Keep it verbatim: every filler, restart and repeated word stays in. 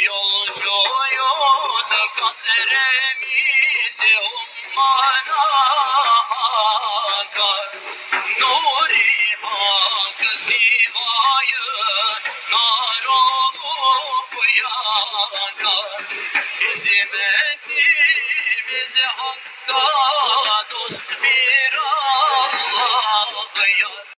Yolcuyuz katremizi ummana akar. Nuri hak sivayı nar olup yakar. Hizmetimiz hakka dost bir Allah yar.